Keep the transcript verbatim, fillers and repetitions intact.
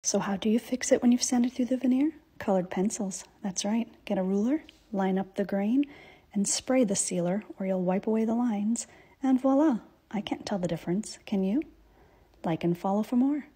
So how do you fix it when you've sanded through the veneer? Colored pencils, that's right. Get a ruler, line up the grain, and spray the sealer or you'll wipe away the lines, and voila! I can't tell the difference, can you? Like and follow for more.